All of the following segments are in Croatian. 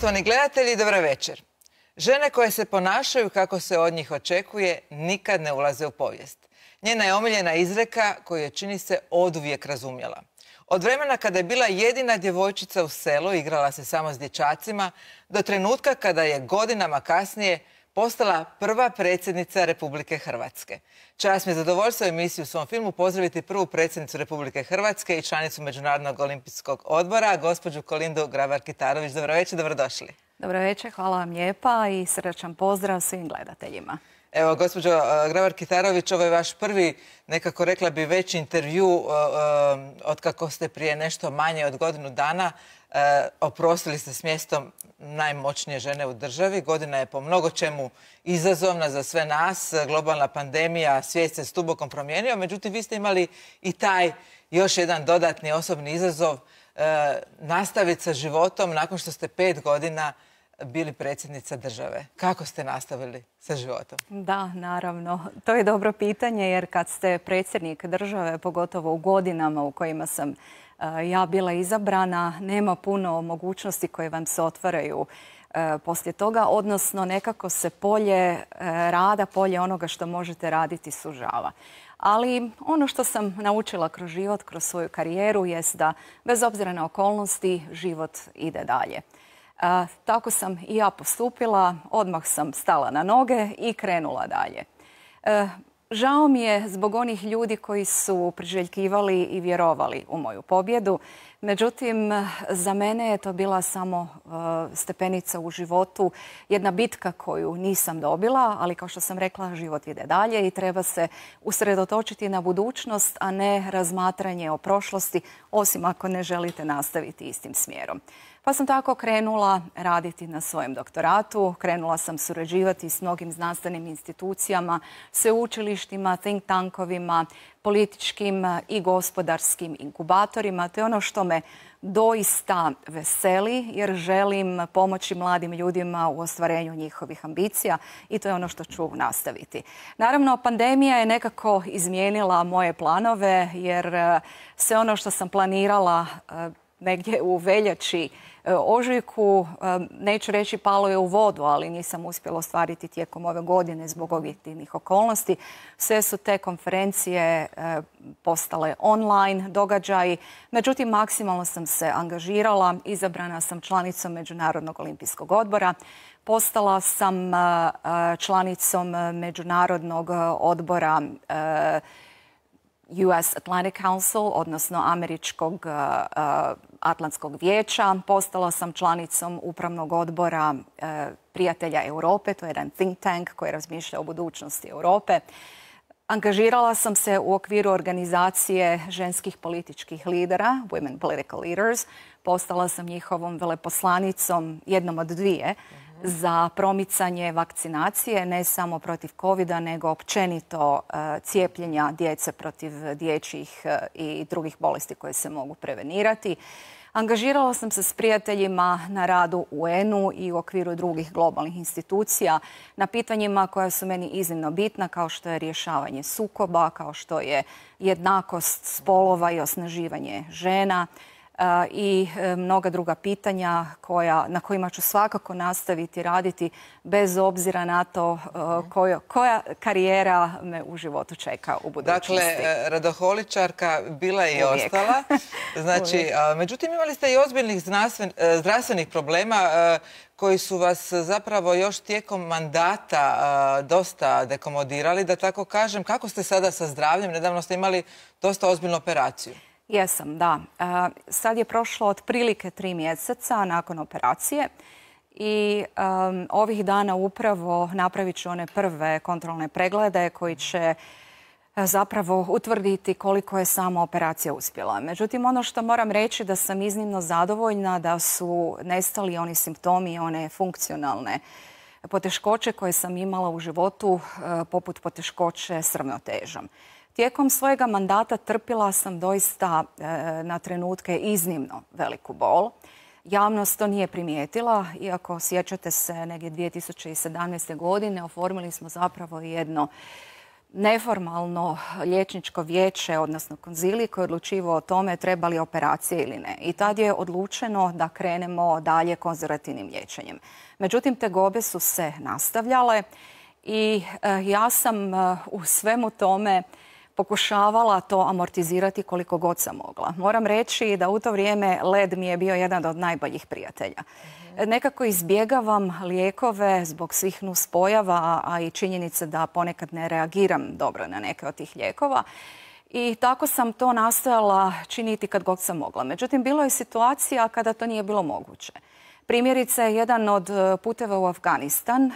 Poštovani gledatelji, dobra večer. Žene koje se ponašaju kako se od njih očekuje nikad ne ulaze u povijest. Njena je omiljena izreka koju je, čini se, oduvijek razumjela. Od vremena kada je bila jedina djevojčica u selu, igrala se samo s dječacima, do trenutka kada je godinama kasnije postala prva predsjednica Republike Hrvatske. Čast mi je zadovoljstvo emisiju u svom filmu pozdraviti prvu predsjednicu Republike Hrvatske i članicu Međunarodnog olimpijskog odbora, gospođu Kolindu Grabar-Kitarović. Dobro večer, dobrodošli. Dobro večer, hvala vam lijepa i srdačan pozdrav svim gledateljima. Evo, gospođo Grabar-Kitarović, ovo je vaš prvi, nekako rekla bi, veći intervju otkako ste prije nešto manje od godinu dana oprostili ste s mjestom najmoćnije žene u državi. Godina je po mnogo čemu izazovna za sve nas. Globalna pandemija, svijet se stubokom promijenio. Međutim, vi ste imali i taj još jedan dodatni osobni izazov nastaviti sa životom nakon što ste 5 godina bili predsjednica države. Kako ste nastavili sa životom? Da, naravno. To je dobro pitanje jer kad ste predsjednik države, pogotovo u godinama u kojima sam ja bila izabrana, nema puno mogućnosti koje vam se otvaraju poslije toga, odnosno nekako se polje rada, polje onoga što možete raditi sužava. Ali ono što sam naučila kroz život, kroz svoju karijeru jest da bez obzira na okolnosti život ide dalje. Tako sam i ja postupila, odmah sam stala na noge i krenula dalje. Žao mi je zbog onih ljudi koji su priželjkivali i vjerovali u moju pobjedu. Međutim, za mene je to bila samo stepenica u životu, jedna bitka koju nisam dobila, ali kao što sam rekla, život ide dalje i treba se usredotočiti na budućnost, a ne razmatranje o prošlosti, osim ako ne želite nastaviti istim smjerom. Pa sam tako krenula raditi na svojem doktoratu, krenula sam surađivati s mnogim znanstvenim institucijama, sveučilištima, think tankovima, političkim i gospodarskim inkubatorima. To je ono što me doista veseli jer želim pomoći mladim ljudima u ostvarenju njihovih ambicija i to je ono što ću nastaviti. Naravno, pandemija je nekako izmijenila moje planove jer sve ono što sam planirala negdje u veljači, ožujku, neću reći palo je u vodu, ali nisam uspjela ostvariti tijekom ove godine zbog objektivnih okolnosti. Sve su te konferencije postale online događaji. Međutim, maksimalno sam se angažirala. Izabrana sam članicom Međunarodnog olimpijskog odbora. Postala sam članicom Međunarodnog odbora US Atlantic Council, odnosno Američkog Atlantskog vijeća. Postala sam članicom upravnog odbora Prijatelja Europe, to je jedan think tank koji razmišlja o budućnosti Europe. Angažirala sam se u okviru organizacije ženskih političkih lidera, Women Political Leaders. Postala sam njihovom veleposlanicom, jednom od dvije, za promicanje vakcinacije, ne samo protiv COVID-a, nego općenito cijepljenja djece protiv dječjih i drugih bolesti koje se mogu prevenirati. Angažirala sam se s prijateljima na radu u UN-u i u okviru drugih globalnih institucija na pitanjima koja su meni iznimno bitna, kao što je rješavanje sukoba, kao što je jednakost spolova i osnaživanje žena i mnoga druga pitanja na kojima ću svakako nastaviti raditi bez obzira na to koja karijera me u životu čeka u budućnosti. Dakle, radoholičarka bila je i ostala. Znači, međutim, imali ste i ozbiljnih zdravstvenih problema koji su vas zapravo još tijekom mandata dosta dekomodirali, da tako kažem. Kako ste sada sa zdravljem? Nedavno ste imali dosta ozbiljnu operaciju. Jesam, da. Sad je prošlo otprilike 3 mjeseca nakon operacije i ovih dana upravo napravit ću one prve kontrolne preglede koji će zapravo utvrditi koliko je sama operacija uspjela. Međutim, ono što moram reći da sam iznimno zadovoljna da su nestali oni simptomi, one funkcionalne poteškoće koje sam imala u životu, poput poteškoće s ravnotežom. Tijekom svojega mandata trpila sam doista na trenutke iznimno veliku bol. Javnost to nije primijetila, iako sjećate se negdje 2017. godine oformili smo zapravo jedno neformalno liječničko vijeće, odnosno konzilij koji je odlučivao o tome treba li operacije ili ne. I tad je odlučeno da krenemo dalje konzervativnim liječenjem. Međutim, tegobe su se nastavljale i ja sam u svemu tome pokušavala to amortizirati koliko god sam mogla. Moram reći da u to vrijeme led mi je bio jedan od najboljih prijatelja. Nekako izbjegavam lijekove zbog svih nuspojava, a i činjenice da ponekad ne reagiram dobro na neke od tih lijekova. I tako sam to nastojala činiti kad god sam mogla. Međutim, bilo je situacija kada to nije bilo moguće. Primjerice, jedan od puteva u Afganistan,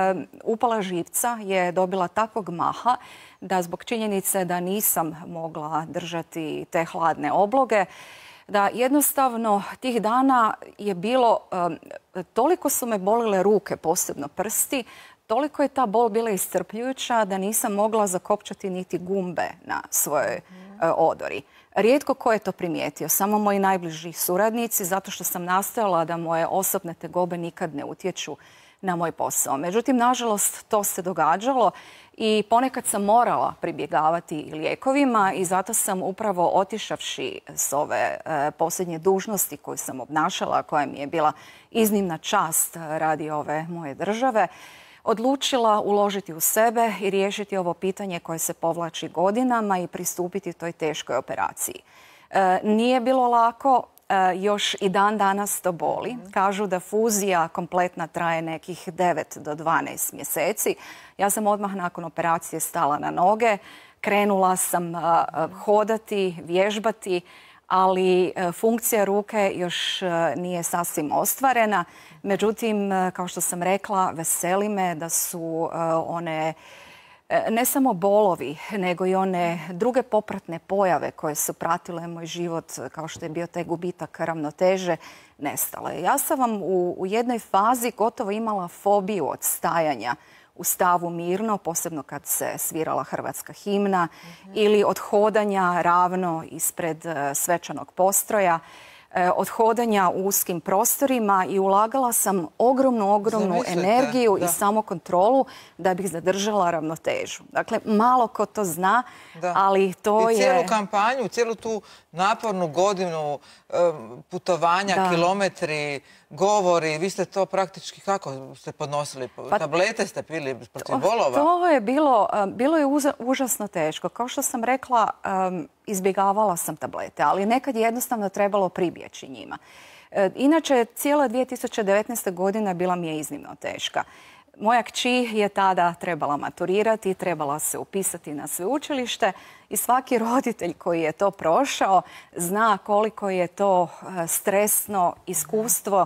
upala živca je dobila takvog maha da zbog činjenice da nisam mogla držati te hladne obloge, da jednostavno tih dana je bilo, toliko su me bolile ruke, posebno prsti, toliko je ta bol bila iscrpljujuća da nisam mogla zakopčati niti gumbe na svojoj odori. Rijetko ko je to primijetio, samo moji najbliži suradnici, zato što sam nastojala da moje osobne tegobe nikad ne utječu na moj posao. Međutim, nažalost, to se događalo i ponekad sam morala pribjegavati lijekovima i zato sam upravo otišavši s ove posljednje dužnosti koju sam obnašala, koja mi je bila iznimna čast radi ove moje države, odlučila uložiti u sebe i riješiti ovo pitanje koje se povlači godinama i pristupiti toj teškoj operaciji. Nije bilo lako, još i dan danas to boli. Kažu da fuzija kompletna traje nekih 9 do 12 mjeseci. Ja sam odmah nakon operacije stala na noge, krenula sam hodati, vježbati, ali funkcija ruke još nije sasvim ostvarena. Međutim, kao što sam rekla, veseli me da su one ne samo bolovi, nego i one druge popratne pojave koje su pratile moj život, kao što je bio taj gubitak ravnoteže, nestale. Ja sam vam u jednoj fazi gotovo imala fobiju od stajanja u stavu mirno, posebno kad se svirala hrvatska himna, ili od hodanja ravno ispred svečanog postroja, od hodanja u uskim prostorima i ulagala sam ogromnu energiju i samokontrolu da bih zadržala ravnotežu. Dakle, malo ko to zna, ali to je... I cijelu kampanju, cijelu tu napornu godinu putovanja, kilometri, govori, vi ste to praktički kako ste podnosili? Tablete ste pili protiv bolova? To je bilo je užasno teško. Kao što sam rekla, izbjegavala sam tablete, ali nekad je jednostavno trebalo pribjeći njima. Inače, cijela 2019. godina bila mi je iznimno teška. Moja kći je tada trebala maturirati, trebala se upisati na sveučilište i svaki roditelj koji je to prošao zna koliko je to stresno iskustvo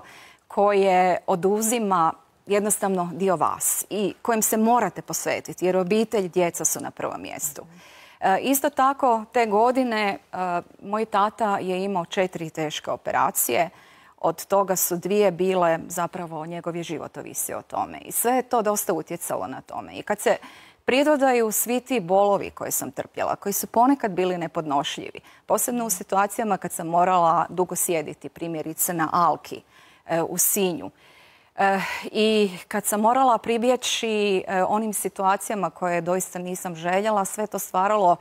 koje oduzima jednostavno dio vas i kojem se morate posvetiti jer obitelj, djeca su na prvom mjestu. Isto tako, te godine moj tata je imao 4 teške operacije. Od toga su 2 bile, zapravo njegov je život ovisio o tome. I sve je to dosta utjecalo na tome. I kad se pridodaju svi ti bolovi koje sam trpjela, koji su ponekad bili nepodnošljivi, posebno u situacijama kad sam morala dugo sjediti, primjerice na Alki u Sinju. I kad sam morala pribjeći onim situacijama koje doista nisam željela, sve to stvaralo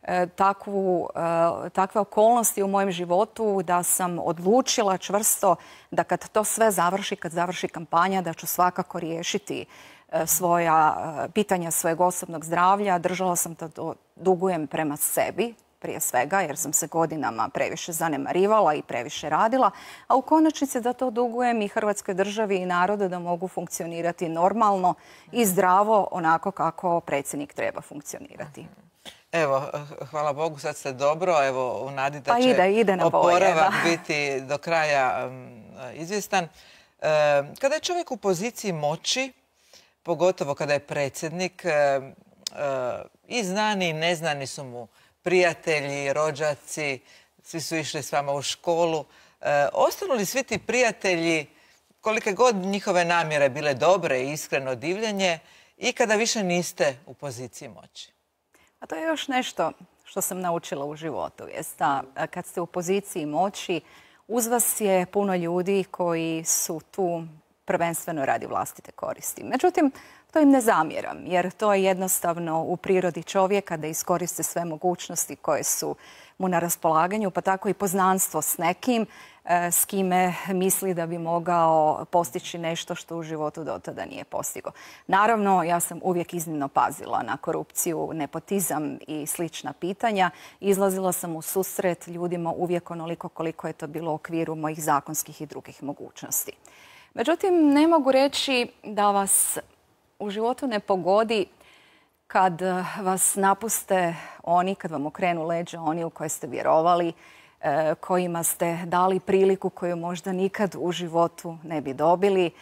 takve okolnosti u mojem životu da sam odlučila čvrsto da kad to sve završi, kad završi kampanja, da ću svakako riješiti svoja pitanja svojeg osobnog zdravlja. Držala sam to dugujem prema sebi, prije svega, jer sam se godinama previše zanemarivala i previše radila, a u konačnici da to dugujem i Hrvatskoj državi i narodu da mogu funkcionirati normalno i zdravo onako kako predsjednik treba funkcionirati. Evo, hvala Bogu, sad ste dobro. Evo, u nadi da će oporavak biti do kraja izvjestan. Kada je čovjek u poziciji moći, pogotovo kada je predsjednik, i znani i neznani su mu prijatelji, rođaci, svi su išli s vama u školu. Ostanu li svi ti prijatelji, kolike god njihove namjere bile dobre i iskreno divljenje, i kada više niste u poziciji moći? A to je još nešto što sam naučila u životu. Jest da kad ste u poziciji moći, uz vas je puno ljudi koji su tu prvenstveno radi vlastite koristi. Međutim, to im ne zamjeram, jer to je jednostavno u prirodi čovjeka da iskoriste sve mogućnosti koje su mu na raspolaganju, pa tako i poznanstvo s nekim s kime misli da bi mogao postići nešto što u životu do tada nije postigao. Naravno, ja sam uvijek iznimno pazila na korupciju, nepotizam i slična pitanja. Izlazila sam u susret ljudima uvijek onoliko koliko je to bilo u okviru mojih zakonskih i drugih mogućnosti. Međutim, ne mogu reći da vas u životu ne pogodi kad vas napuste oni, kad vam okrenu leđa oni u koje ste vjerovali, kojima ste dali priliku koju možda nikad u životu ne bi dobili,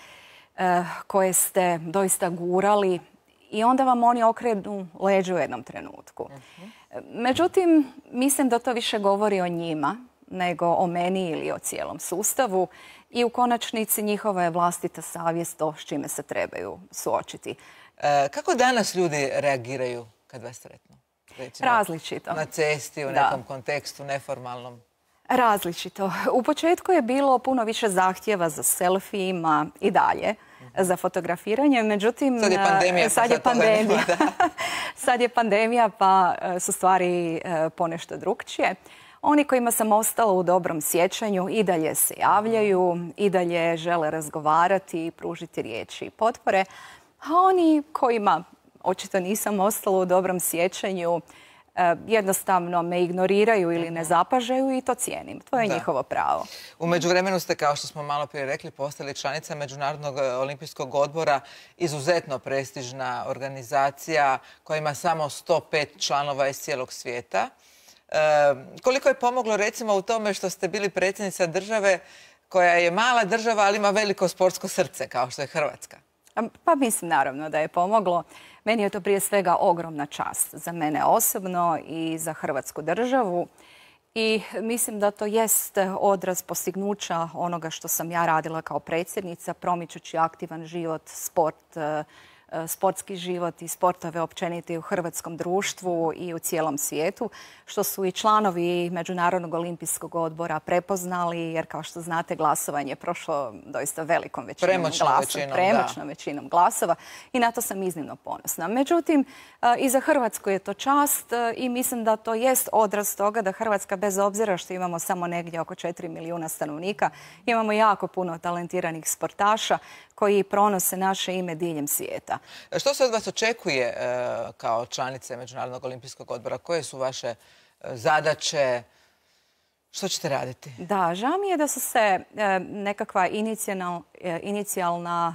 koje ste doista gurali i onda vam oni okrenu leđa u jednom trenutku. Međutim, mislim da to više govori o njima nego o meni ili o cijelom sustavu i u konačnici njihova je vlastita savjest to s čime se trebaju suočiti. Kako danas ljudi reagiraju kad vas sretnu? Recimo, različito. Na cesti, u nekom kontekstu, neformalnom? Različito. U početku je bilo puno više zahtjeva za selfijima i dalje, za fotografiranje. Međutim, sad je pandemija. Sad je pandemija, pa su stvari ponešto drukčije. Oni kojima sam ostala u dobrom sjećanju i dalje se javljaju, i dalje žele razgovarati i pružiti riječi i potpore. A oni kojima očito nisam ostala u dobrom sjećanju, jednostavno me ignoriraju ili ne zapažaju i to cijenim. To je njihovo pravo. U međuvremenu ste, kao što smo malo prije rekli, postali članica Međunarodnog olimpijskog odbora, izuzetno prestižna organizacija koja ima samo 105 članova iz cijelog svijeta. Koliko je pomoglo recimo u tome što ste bili predsjednica države koja je mala država, ali ima veliko sportsko srce, kao što je Hrvatska? Pa mislim naravno da je pomoglo. Meni je to prije svega ogromna čast za mene osobno i za Hrvatsku državu. I mislim da to jest odraz postignuća onoga što sam ja radila kao predsjednica, promičući aktivan život, sportski život i sportove općenito u hrvatskom društvu i u cijelom svijetu, što su i članovi Međunarodnog olimpijskog odbora prepoznali, jer kao što znate glasovanje je prošlo doista velikom premoćnom većinom glasova i na to sam iznimno ponosna. Međutim, i za Hrvatsku je to čast i mislim da to jest odraz toga da Hrvatska, bez obzira što imamo samo negdje oko 4 milijuna stanovnika, imamo jako puno talentiranih sportaša koji pronose naše ime diljem svijeta. Što se od vas očekuje kao članice Međunarodnog olimpijskog odbora? Koje su vaše zadaće? Što ćete raditi? Da, žao mi je da su se nekakva inicijalna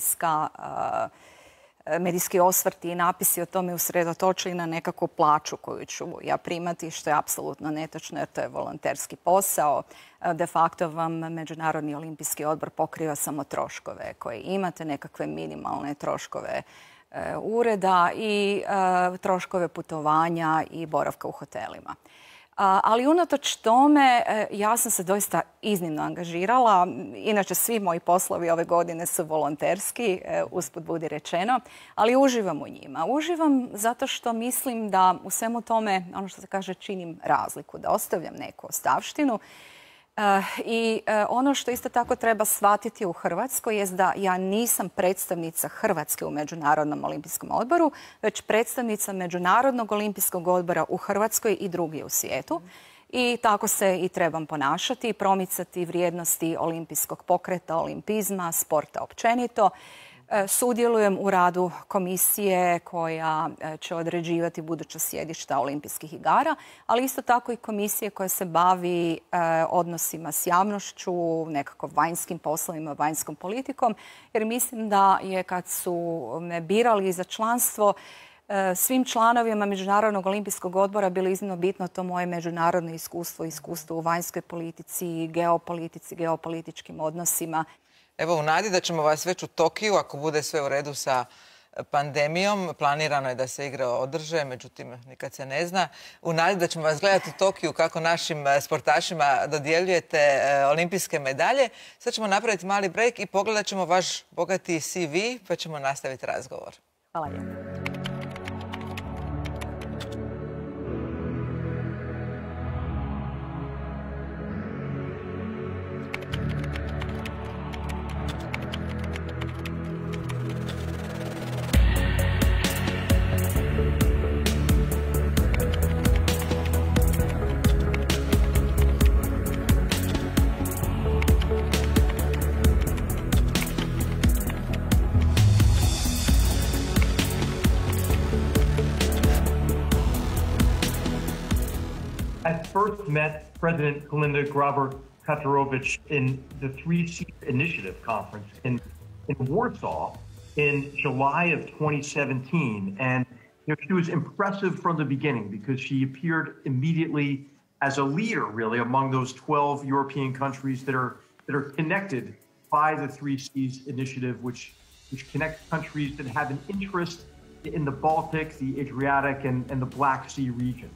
medijski osvrti i napisi o tome usredotočili na nekakvu plaću koju ću ja primati, što je apsolutno netočno jer to je volonterski posao. De facto vam Međunarodni olimpijski odbor pokriva samo troškove koje imate, nekakve minimalne troškove ureda i troškove putovanja i boravka u hotelima. Ali unatoč tome, ja sam se doista iznimno angažirala. Inače, svi moji poslovi ove godine su volonterski, usput budi rečeno, ali uživam u njima. Uživam zato što mislim da u svemu tome, ono što se kaže, činim razliku, da ostavljam neku ostavštinu. I ono što isto tako treba shvatiti u Hrvatskoj je da ja nisam predstavnica Hrvatske u Međunarodnom olimpijskom odboru, već predstavnica Međunarodnog olimpijskog odbora u Hrvatskoj i drugdje u svijetu. I tako se i trebam ponašati i promicati vrijednosti olimpijskog pokreta, olimpizma, sporta općenito. Sudjelujem u radu komisije koja će određivati buduća sjedišta olimpijskih igara, ali isto tako i komisije koja se bavi odnosima s javnošću, nekako vanjskim poslovima, vanjskom politikom, jer mislim da je kad su me birali za članstvo svim članovima Međunarodnog olimpijskog odbora bilo iznimno bitno to moje međunarodno iskustvo u vanjskoj politici, geopolitici, geopolitičkim odnosima. Evo, u nadi da ćemo vas već u Tokiju, ako bude sve u redu sa pandemijom, planirano je da se igre održe, međutim nikad se ne zna. U nadi da ćemo vas gledati u Tokiju kako našim sportašima dodjeljujete olimpijske medalje. Sad ćemo napraviti mali break i pogledat ćemo vaš bogati CV, pa ćemo nastaviti razgovor. Hvala lijepo. first met President Kolinda Grabar-Kitarović in the Three Seas Initiative Conference in Warsaw in July of 2017. And she was impressive from the beginning because she appeared immediately as a leader, really, among those 12 European countries that are connected by the Three Seas Initiative, which connects countries that have an interest in the Baltic, the Adriatic, and the Black Sea regions.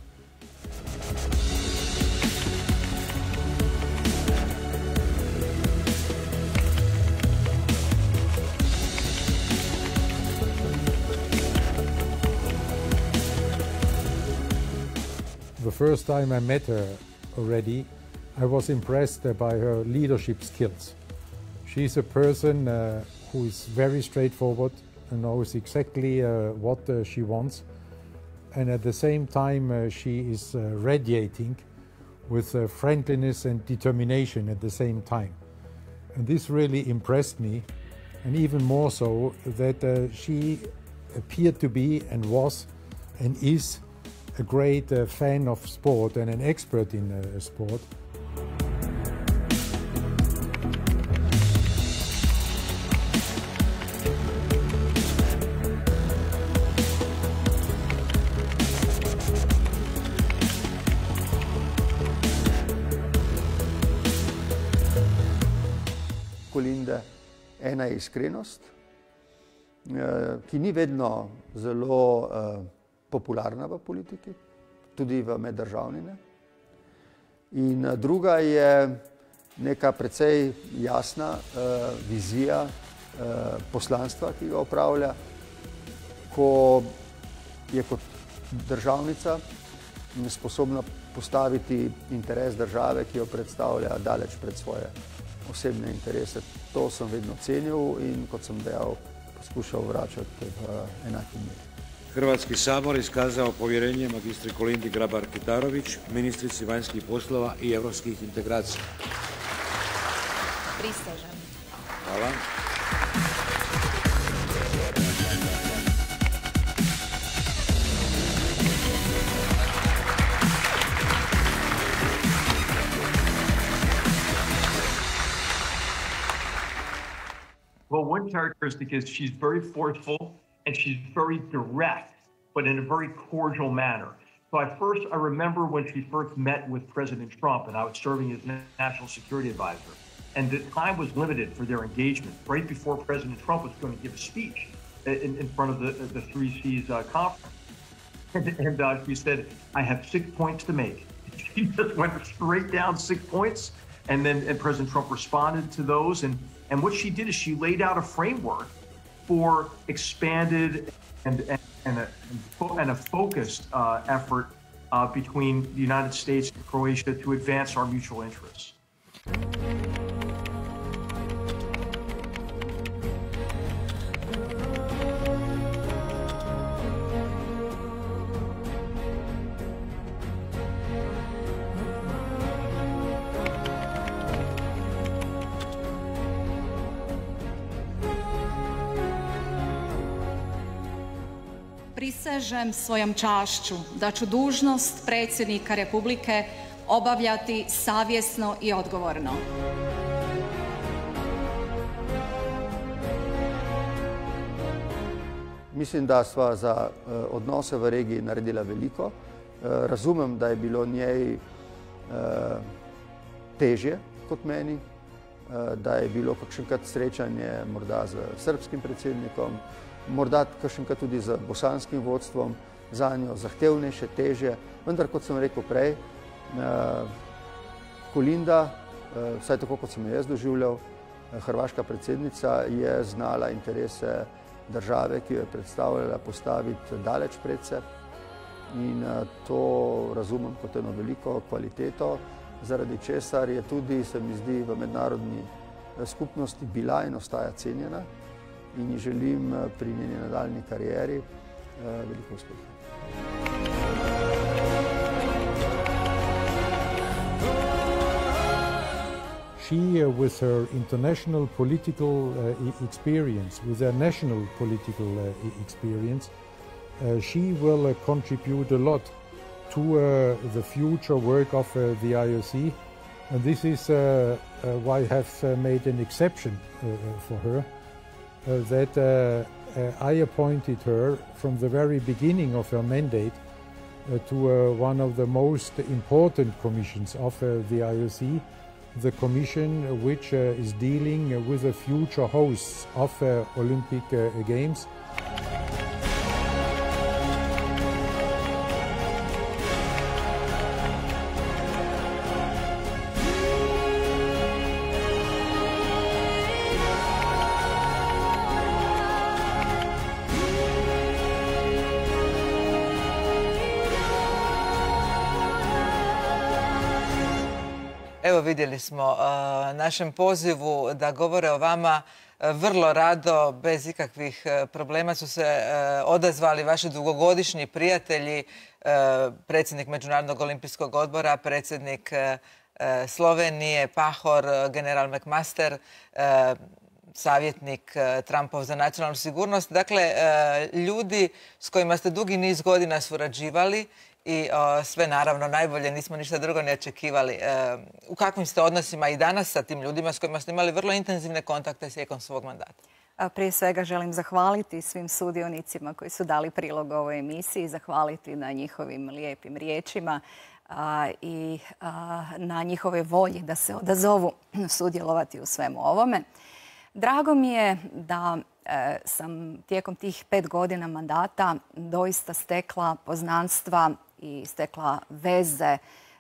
The first time I met her already, I was impressed by her leadership skills. She's a person who is very straightforward and knows exactly what she wants. And at the same time, she is radiating with friendliness and determination at the same time. And this really impressed me, and even more so that she appeared to be and was and is a great fan of sport and an expert in sport. Kolinde ena iskrenost, ki ni vedno zelo popularna v politiki, tudi v meddržavni ne. In druga je neka precej jasna vizija poslanstva, ki ga opravlja, ko je kot državnica sposobna postaviti interes države, ki jo predstavlja, daleč pred svoje osebne interese. To sem vedno cenil in, kot sem dejal, poskušal vračati v enaki meri. Hrvatski sabor iskazao povjerenje magistri Kolindi Grabar-Kitarović, ministrici vanjskih poslova i europskih integracija. Prisežem. Hvala. Well, one characteristic is she's very forceful and she's very direct, but in a very cordial manner. So I remember when she first met with President Trump, and I was serving as National Security Advisor, and the time was limited for their engagement right before President Trump was going to give a speech in front of the Three Seas conference. And she said, I have 6 points to make. She just went straight down 6 points, and President Trump responded to those. And what she did is she laid out a framework for expanded and a focused effort between the United States and Croatia to advance our mutual interests. Prisežem svojom čašću da ću dužnost predsjednika Republike obavljati savjesno i odgovorno. Mislim, da sva za odnose v regiji naredila veliko. Razumem, da je bilo njej težje kot meni, da je bilo kakšenkrat srečanje morda z srbskim predsednikom, morda kakšenkrat tudi z bosanskim vodstvom, za njo zahtevnejše, težje, vendar, kot sem rekel prej, Kolinda, vsaj tako, kot sem jo jaz doživljal, hrvaška predsednica je znala interese države, ki jo je predstavljala, postaviti daleč pred se in to razumem kot eno veliko kvaliteto, zaradi česar je tudi, se mi zdi, v mednarodni skupnosti bila in ostaja cenjena. In ji želim pri njeni nadaljni karieri veliko uspeha. She, with her international political experience, with her national political experience, she will contribute a lot to the future work of the IOC. And this is why I have made an exception for her, that I appointed her from the very beginning of her mandate to one of the most important commissions of the IOC, the commission which is dealing with the future hosts of Olympic Games. Evo vidjeli smo našem pozivu da govore o vama vrlo rado, bez ikakvih problema su se odazvali vaši dugogodišnji prijatelji, predsjednik Međunarodnog olimpijskog odbora, predsjednik Slovenije, Pahor, general McMaster, savjetnik Trumpov za nacionalnu sigurnost. Dakle, ljudi s kojima ste dugi niz godina surađivali i sve naravno najbolje, nismo ništa drugo ne očekivali. U kakvim ste odnosima i danas sa tim ljudima s kojima ste imali vrlo intenzivne kontakte tijekom svog mandata? Prije svega želim zahvaliti svim sudionicima koji su dali prilog ovoj emisiji, zahvaliti na njihovim lijepim riječima i na njihove volji da se odazovu sudjelovati u svemu ovome. Drago mi je da sam tijekom tih 5 godina mandata doista stekla poznanstva i stekla veze,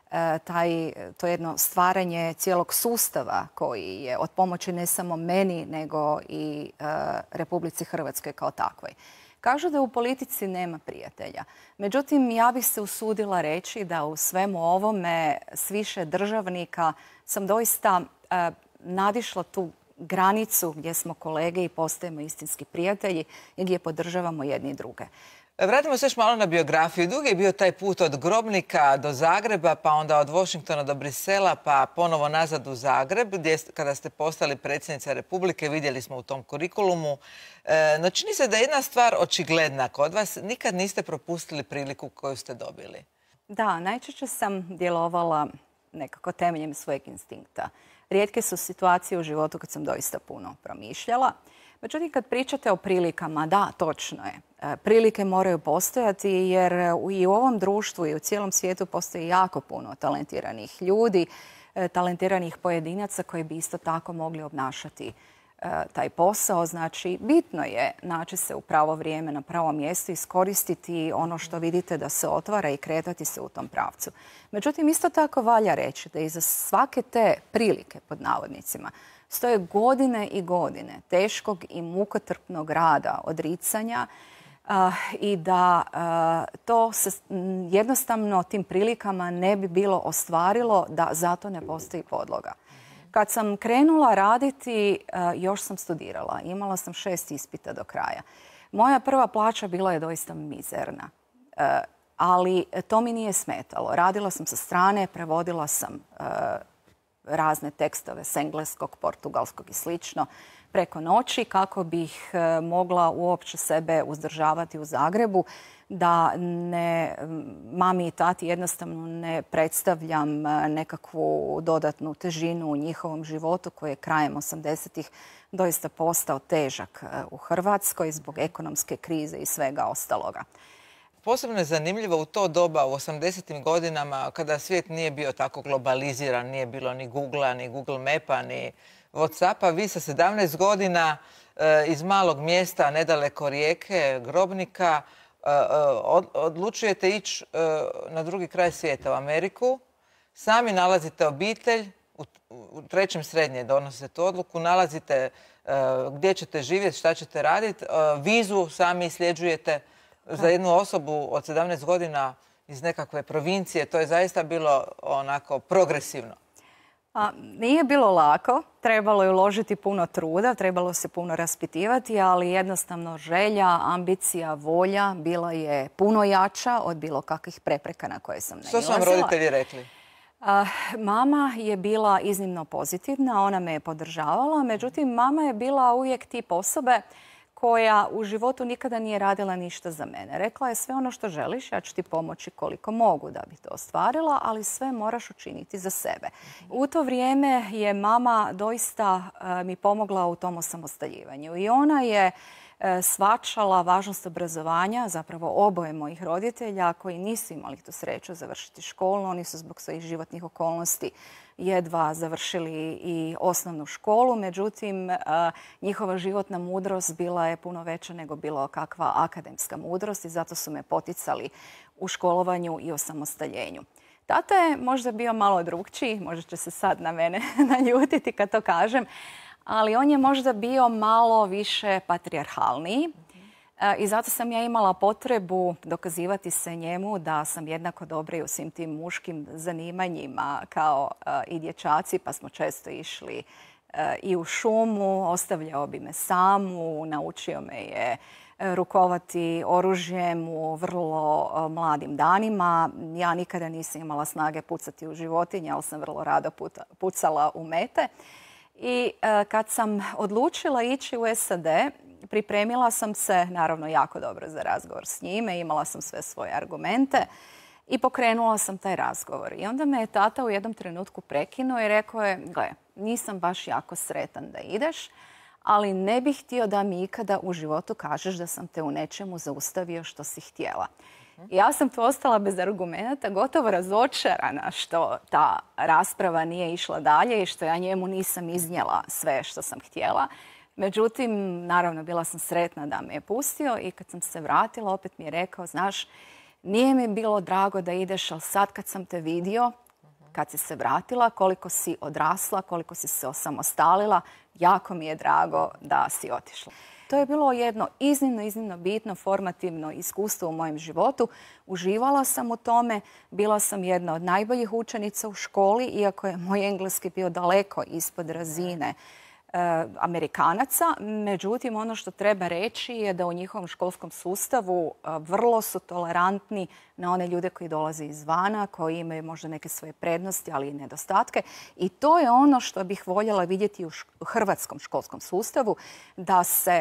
to jedno stvaranje cijelog sustava koji je od pomoći ne samo meni, nego i Republici Hrvatskoj kao takvoj. Kažu da u politici nema prijatelja. Međutim, ja bih se usudila reći da u svemu ovome s više državnika sam doista nadišla tu granicu gdje smo kolege i postajemo istinski prijatelji i gdje podržavamo jedni i druge. Vratimo se još malo na biografiju. Dugi je bio taj put od Grobnika do Zagreba, pa onda od Washingtona do Brisela, pa ponovo nazad u Zagreb, gdje kada ste postali predsjednica Republike, vidjeli smo u tom kurikulumu. No čini se da je jedna stvar očigledna kod vas, nikad niste propustili priliku koju ste dobili. Da, najčešće sam djelovala nekako temeljem svojeg instinkta. Rijetke su situacije u životu kad sam doista puno promišljala. Međutim, kad pričate o prilikama, da, točno je. Prilike moraju postojati jer i u ovom društvu i u cijelom svijetu postoji jako puno talentiranih ljudi, talentiranih pojedinaca koji bi isto tako mogli obnašati taj posao. Znači, bitno je naći se u pravo vrijeme na pravo mjesto, iskoristiti ono što vidite da se otvara i kretati se u tom pravcu. Međutim, isto tako valja reći da iza svake te prilike, pod navodnicima, stoje godine i godine teškog i mukotrpnog rada, odricanja i da to se jednostavno tim prilikama ne bi bilo ostvarilo da zato ne postoji podloga. Kad sam krenula raditi, još sam studirala. Imala sam 6 ispita do kraja. Moja prva plaća bila je doista mizerna, ali to mi nije smetalo. Radila sam sa strane, prevodila sam razne tekstove s engleskog, portugalskog i slično preko noći kako bih mogla uopće sebe uzdržavati u Zagrebu, da mami i tati jednostavno ne predstavljam nekakvu dodatnu težinu u njihovom životu koji je krajem 80-ih doista postao težak u Hrvatskoj zbog ekonomske krize i svega ostaloga. Posebno je zanimljivo u to doba, u 80-im godinama, kada svijet nije bio tako globaliziran, nije bilo ni Googlea, ni Google Mapa, ni Whatsappa. Vi sa 17 godina iz malog mjesta, nedaleko Rijeke, Grobnika, odlučujete ići na drugi kraj svijeta, u Ameriku. Sami nalazite obitelj, u 3. srednje donosite tu odluku, nalazite gdje ćete živjeti, šta ćete raditi, vizu sami isljeđujete. Za jednu osobu od 17 godina iz nekakve provincije, to je zaista bilo onako progresivno. Nije bilo lako, trebalo je uložiti puno truda, trebalo se puno raspitivati, ali jednostavno želja, ambicija, volja bila je puno jača od bilo kakvih prepreka na koje sam nailazila. Što su vam roditelji rekli? Mama je bila iznimno pozitivna, ona me je podržavala, međutim mama je bila uvijek tip osobe koja u životu nikada nije radila ništa za mene. Rekla je sve ono što želiš, ja ću ti pomoći koliko mogu da bi to ostvarila, ali sve moraš učiniti za sebe. U to vrijeme je mama doista mi pomogla u tom osamostaljivanju i ona je shvaćala važnost obrazovanja, zapravo oboje mojih roditelja koji nisu imali tu sreću završiti školu. Oni su zbog svojih životnih okolnosti jedva završili i osnovnu školu. Međutim, njihova životna mudrost bila je puno veća nego bilo kakva akademska mudrost i zato su me poticali u školovanju i osamostaljenju. Tata je možda bio malo drukčiji, možda će se sad na mene naljutiti kad to kažem, ali on je možda bio malo više patrijarhalniji i zato sam ja imala potrebu dokazivati se njemu da sam jednako dobra i u svim tim muškim zanimanjima kao i dječaci, pa smo često išli i u šumu, ostavljao bi me samu, naučio me je rukovati oružjem u vrlo mladim danima. Ja nikada nisam imala snage pucati u životinje, ali sam vrlo rado pucala u mete. I kad sam odlučila ići u SAD, pripremila sam se, naravno, jako dobro za razgovor s njime. Imala sam sve svoje argumente i pokrenula sam taj razgovor. I onda me je tata u jednom trenutku prekinuo i rekao je, gle, nisam baš jako sretan da ideš, ali ne bih htio da mi ikada u životu kažeš da sam te u nečemu zaustavio što si htjela. I ja sam tu ostala bez argumenta, gotovo razočarana što ta rasprava nije išla dalje i što ja njemu nisam iznijela sve što sam htjela. Međutim, naravno, bila sam sretna da me je pustio i kad sam se vratila, opet mi je rekao, znaš, nije mi bilo drago da ideš, ali sad kad sam te vidio, kad si se vratila, koliko si odrasla, koliko si se osamostalila, jako mi je drago da si otišla. To je bilo jedno iznimno bitno formativno iskustvo u mojem životu. Uživala sam u tome, bila sam jedna od najboljih učenica u školi, iako je moj engleski bio daleko ispod razine Amerikanaca. Međutim, ono što treba reći je da u njihovom školskom sustavu vrlo su tolerantni na one ljude koji dolaze izvana, koji imaju možda neke svoje prednosti, ali i nedostatke. I to je ono što bih voljela vidjeti u hrvatskom školskom sustavu, da se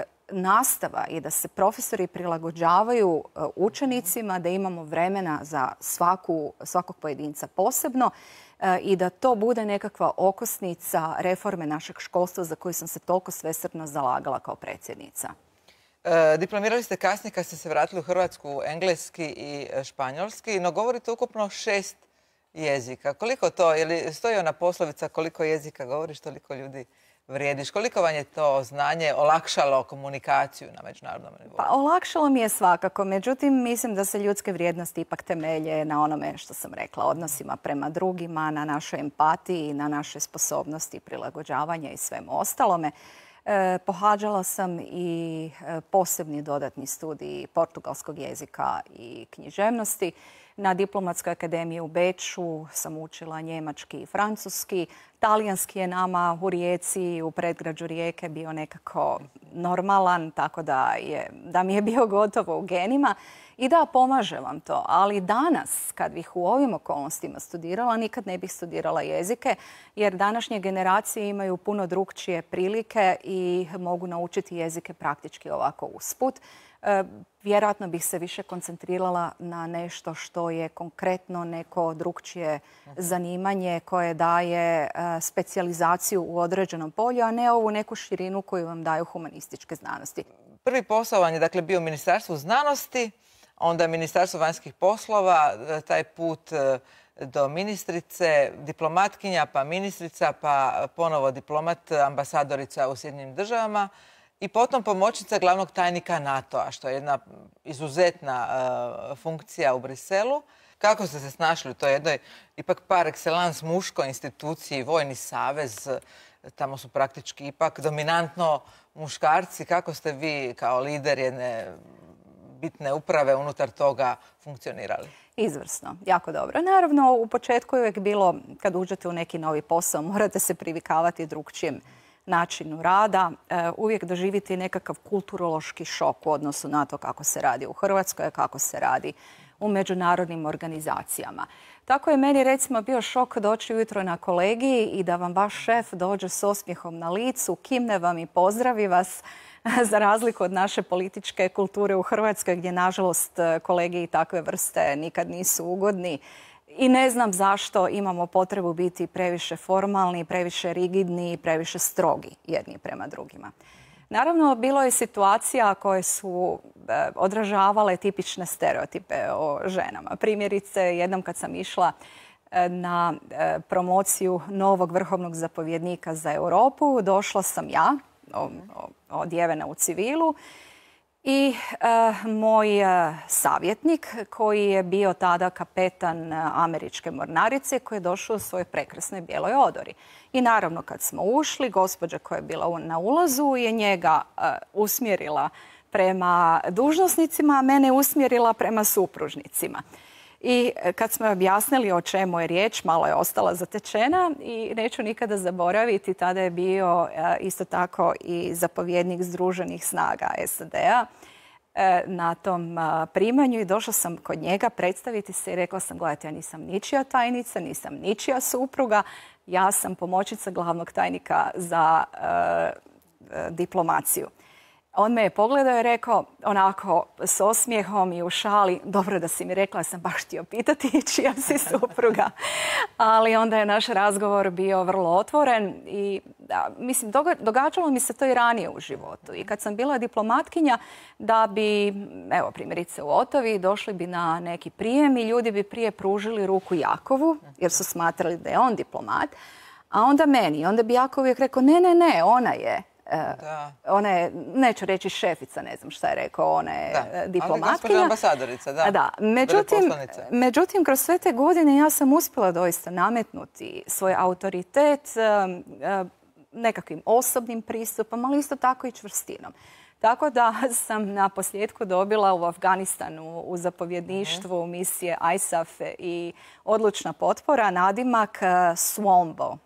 nastava i da se profesori prilagođavaju učenicima, da imamo vremena za svakog pojedinca posebno i da to bude nekakva okosnica reforme našeg školstva za koju sam se toliko svesrdno zalagala kao predsjednica. Diplomirali ste kasnije kad ste se vratili u Hrvatsku engleski i španjolski, no govorite ukupno 6 jezika. Koliko to, je li stoji ona poslovica koliko jezika govoriš, toliko ljudi vrijediš? Koliko vam je to znanje olakšalo komunikaciju na međunarodnom nivou? Pa olakšalo mi je svakako, međutim mislim da se ljudske vrijednosti ipak temelje na onome što sam rekla, odnosima prema drugima, na našoj empatiji, na našoj sposobnosti prilagođavanja i svemu ostalome. Pohađala sam i posebni dodatni studij portugalskog jezika i književnosti. Na Diplomatskoj akademiji u Beču sam učila njemački i francuski. Talijanski je nama u Rijeci, u predgrađu Rijeke bio nekako normalan, tako da mi je bio gotovo u genima. I da, pomaže vam to. Ali danas, kad bih u ovim okolnostima studirala, nikad ne bih studirala jezike, jer današnje generacije imaju puno drukčije prilike i mogu naučiti jezike praktički ovako usput. Vjerojatno bih se više koncentrirala na nešto što je konkretno neko drukčije zanimanje koje daje specijalizaciju u određenom polju, a ne ovu neku širinu koju vam daju humanističke znanosti. Prvi posao vam je dakle bio u Ministarstvu znanosti, onda Ministarstvo vanjskih poslova, taj put do ministrice, diplomatkinja, pa ministrica, pa ponovo diplomat, ambasadorica u Sjedinjenim Državama i potom pomoćnica glavnog tajnika NATO-a, što je jedna izuzetna funkcija u Briselu. Kako ste se snašli u toj jednoj, ipak par excellence muškoj instituciji, vojni savez, tamo su praktički ipak dominantno muškarci. Kako ste vi kao lider jedne bitne uprave unutar toga funkcionirali? Izvrsno, jako dobro. Naravno, u početku je uvijek bilo, kad uđete u neki novi posao, morate se privikavati drukčijem načinu rada, uvijek doživjeti nekakav kulturološki šok u odnosu na to kako se radi u Hrvatskoj, kako se radi u međunarodnim organizacijama. Tako je meni recimo bio šok doći ujutro na kolegiji i da vam vaš šef dođe s osmijehom na licu, kimne vam i pozdravi vas, za razliku od naše političke kulture u Hrvatskoj gdje nažalost kolegiji takve vrste nikad nisu ugodni. I ne znam zašto imamo potrebu biti previše formalni, previše rigidni i previše strogi jedni prema drugima. Naravno, bilo je situacija koje su odražavale tipične stereotipe o ženama. Primjerice, jednom kad sam išla na promociju novog vrhovnog zapovjednika za Europu, došla sam ja, odjevena u civilu, i moj savjetnik koji je bio tada kapetan američke mornarice koji je došao u svojoj prekrasnoj bijeloj odori. I naravno kad smo ušli, gospođa koja je bila na ulazu je njega usmjerila prema dužnosnicima, a mene usmjerila prema supružnicima. I kad smo objasnili o čemu je riječ, malo je ostala zatečena i neću nikada zaboraviti, tada je bio isto tako i zapovjednik Združenih snaga SAD-a na tom primanju i došla sam kod njega predstaviti se i rekla sam, gledajte, ja nisam ničija tajnica, nisam ničija supruga, ja sam pomoćnica glavnog tajnika za diplomaciju. On me je pogledao i rekao, onako s osmijehom i u šali, dobro da si mi rekla, ja sam baš htio pitati čija si supruga. Ali onda je naš razgovor bio vrlo otvoren i mislim, događalo mi se to i ranije u životu. I kad sam bila diplomatkinja, da bi, evo primjerice u Otavi, došli bi na neki prijem i ljudi bi prije pružili ruku Jakovu, jer su smatrali da je on diplomat, a onda meni. Onda bi Jakov uvijek rekao, ne, ona je. Ona je, neću reći šefica, ne znam šta je rekao, ona je diplomatkinja. Ali gospođa ambasadorica, da. Međutim, kroz sve te godine ja sam uspjela doista nametnuti svoj autoritet nekakvim osobnim pristupom, ali isto tako i čvrstinom. Tako da sam na posljedku dobila u Afganistanu u zapovjedništvu misije ISAF i odlučna potpora nadimak SWOMBO.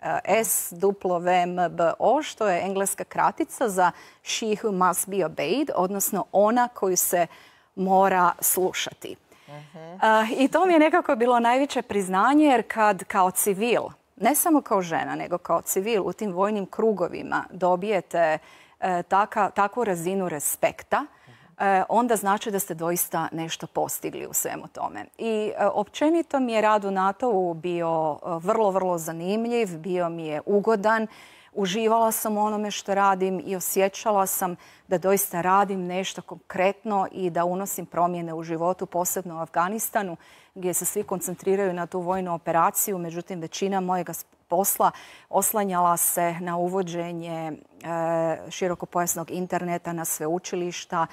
SWMBO, što je engleska kratica za She Who Must Be Obeyed, odnosno ona koju se mora slušati. I to mi je nekako bilo najveće priznanje, jer kad kao civil, ne samo kao žena, nego kao civil u tim vojnim krugovima dobijete takvu razinu respekta, onda znači da ste doista nešto postigli u svemu tome. I općenito mi je rad u NATO-u bio vrlo, vrlo zanimljiv, bio mi je ugodan. Uživala sam u onome što radim i osjećala sam da doista radim nešto konkretno i da unosim promjene u životu, posebno u Afganistanu, gdje se svi koncentriraju na tu vojnu operaciju. Međutim, većina mojega posla oslanjala se na uvođenje širokopojasnog interneta na sveučilišta,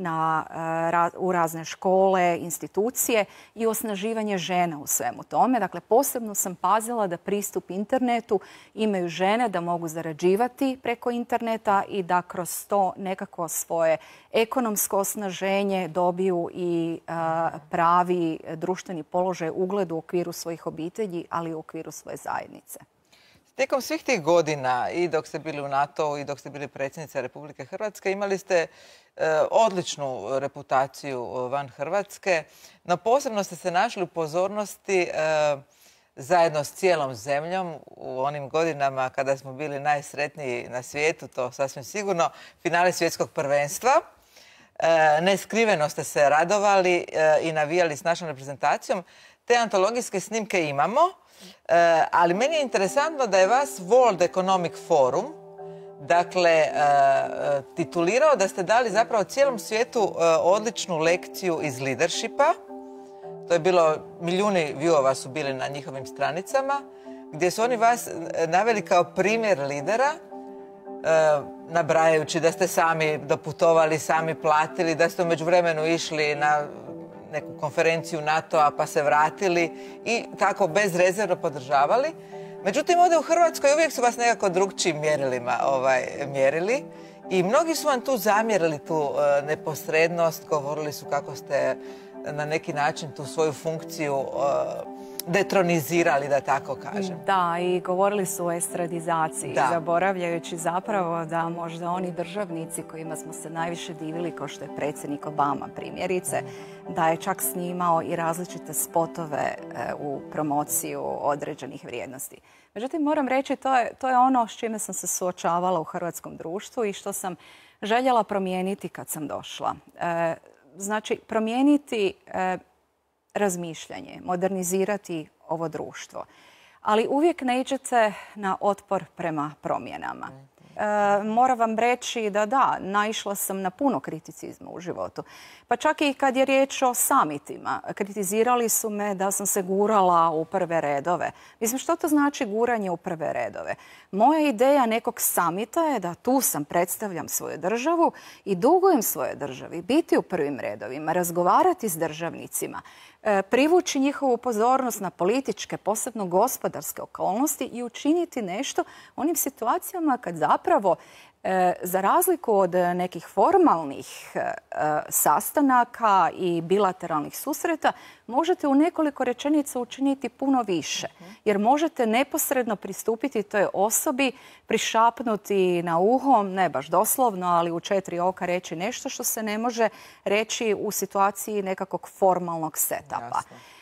u razne škole, institucije i osnaživanje žena u svemu tome. Dakle, posebno sam pazila da pristup internetu imaju žene, da mogu zarađivati preko interneta i da kroz to nekako svoje ekonomsko osnaženje dobiju i pravi društveni položaj, ugled u okviru svojih obitelji, ali i u okviru svoje zajednice. Tijekom svih tih godina, i dok ste bili u NATO-u i dok ste bili predsjednica Republike Hrvatske, imali ste odličnu reputaciju van Hrvatske, no posebno ste se našli u pozornosti zajedno s cijelom zemljom u onim godinama kada smo bili najsretniji na svijetu, to sasvim sigurno, finale svjetskog prvenstva. Neskriveno ste se radovali i navijali s našom reprezentacijom. Te antologijske snimke imamo, ali meni je interesantno da je vas World Economic Forum, dakle, titulirao da ste dali zapravo cijelom svijetu odličnu lekciju iz leadershipa. To je bilo, milijuni viewova su bili na njihovim stranicama, gdje su oni vas naveli kao primjer lidera, nabrajajući da ste sami doputovali, sami platili, da ste u međuvremenu išli na neku konferenciju NATO-a pa se vratili i tako bezrezervno podržavali. Međutim, ovdje u Hrvatskoj uvijek su vas nekako drugčijim mjerilima mjerili i mnogi su vam tu zamjerili tu neposrednost, govorili su kako ste na neki način tu svoju funkciju detronizirali, da tako kažem. Da, i govorili su o estradizaciji, zaboravljajući zapravo da možda oni državnici kojima smo se najviše divili, kao što je predsjednik Obama primjerice, da je čak snimao i različite spotove u promociju određenih vrijednosti. Međutim, moram reći, to je ono s čime sam se suočavala u hrvatskom društvu i što sam željela promijeniti kad sam došla. Znači, promijeniti razmišljanje, modernizirati ovo društvo. Ali uvijek ne iđete na otpor prema promjenama. Moram vam reći da, naišla sam na puno kriticizma u životu. Pa čak i kad je riječ o samitima. Kritizirali su me da sam se gurala u prve redove. Mislim, što to znači guranje u prve redove? Moja ideja nekog samita je da tu sam, predstavljam svoju državu i dugujem svojoj državi, biti u prvim redovima, razgovarati s državnicima, privući njihovu pozornost na političke, posebno gospodarske okolnosti i učiniti nešto u onim situacijama kad zapravo, za razliku od nekih formalnih sastanaka i bilateralnih susreta, možete u nekoliko rečenica učiniti puno više. Jer možete neposredno pristupiti toj osobi, prišapnuti na uho, ne baš doslovno, ali u 4 oka reći nešto što se ne može reći u situaciji nekakvog formalnog setapa.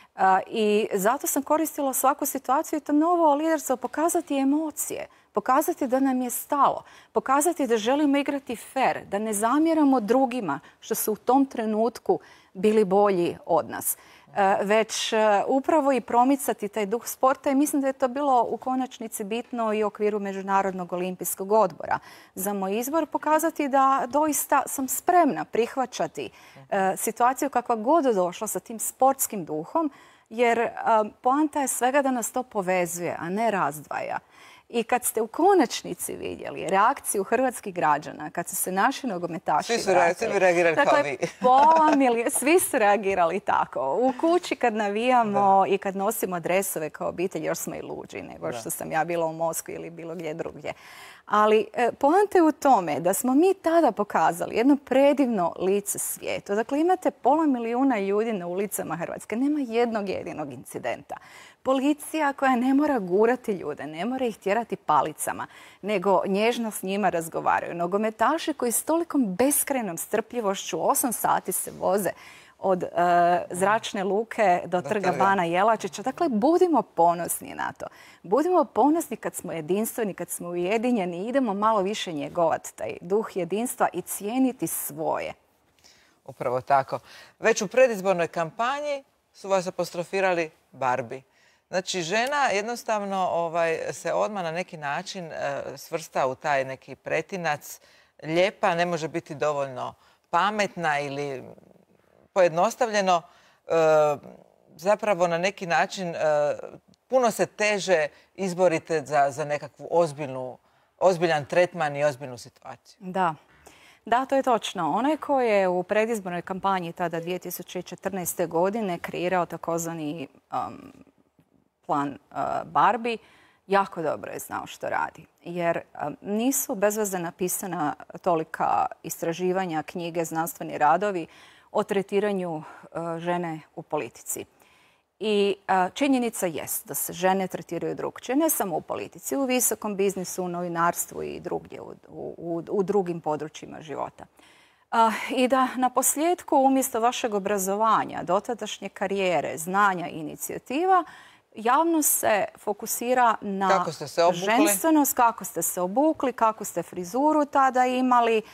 I zato sam koristila svaku situaciju i to novo liderstvo, pokazati emocije. Pokazati da nam je stalo, pokazati da želimo igrati fer, da ne zamjeramo drugima što su u tom trenutku bili bolji od nas. Već upravo i promicati taj duh sporta i mislim da je to bilo u konačnici bitno i u okviru Međunarodnog olimpijskog odbora. Za moj izbor pokazati da doista sam spremna prihvaćati situaciju kakva god došla sa tim sportskim duhom, jer poanta je svega da nas to povezuje, a ne razdvaja. I kad ste u konačnici vidjeli reakciju hrvatskih građana, kad su se naši nogometaši vratili... Svi su reagirali kao vi. Svi su reagirali tako. U kući kad navijamo i kad nosimo dresove kao obitelj, još smo i luđi nego što sam ja bila u Moskvi ili bilo gdje drugdje. Ali poanta je u tome da smo mi tada pokazali jedno predivno lice svijetu. Dakle, imate 500 milijuna ljudi na ulicama Hrvatske. Nema jednog jedinog incidenta. Policija koja ne mora gurati ljude, ne mora ih tjerati palicama, nego nježno s njima razgovaraju. Nogometaši koji s tolikom beskrajnom strpljivošću 8 sati se voze od zračne luke do trga Bana Jelačića. Dakle, budimo ponosni na to. Budimo ponosni kad smo jedinstveni, kad smo ujedinjeni. Idemo malo više njegovati taj duh jedinstva i cijeniti svoje. Upravo tako. Već u predizbornoj kampanji su vas apostrofirali Barbie. Znači, žena jednostavno se odmah na neki način svrsta u taj neki pretinac. Lijepa, ne može biti dovoljno pametna ili pojednostavljeno. Zapravo na neki način puno se teže izborite za nekakvu ozbiljan tretman i ozbiljnu situaciju. Da, to je točno. Onaj ko je u predizbornoj kampanji tada 2014. godine kreirao takozvani plan Barbie, jako dobro je znao što radi. Jer nisu bezveze napisana tolika istraživanja, knjige, znanstveni radovi o tretiranju žene u politici. I činjenica jest da se žene tretiraju drukčije, ne samo u politici, u visokom biznisu, u novinarstvu i drugdje, u drugim područjima života. I da na posljedku umjesto vašeg obrazovanja, dotadašnje karijere, znanja i inicijativa, javnost se fokusira na ženstvenost, kako ste se obukli, kako ste frizuru tada imali.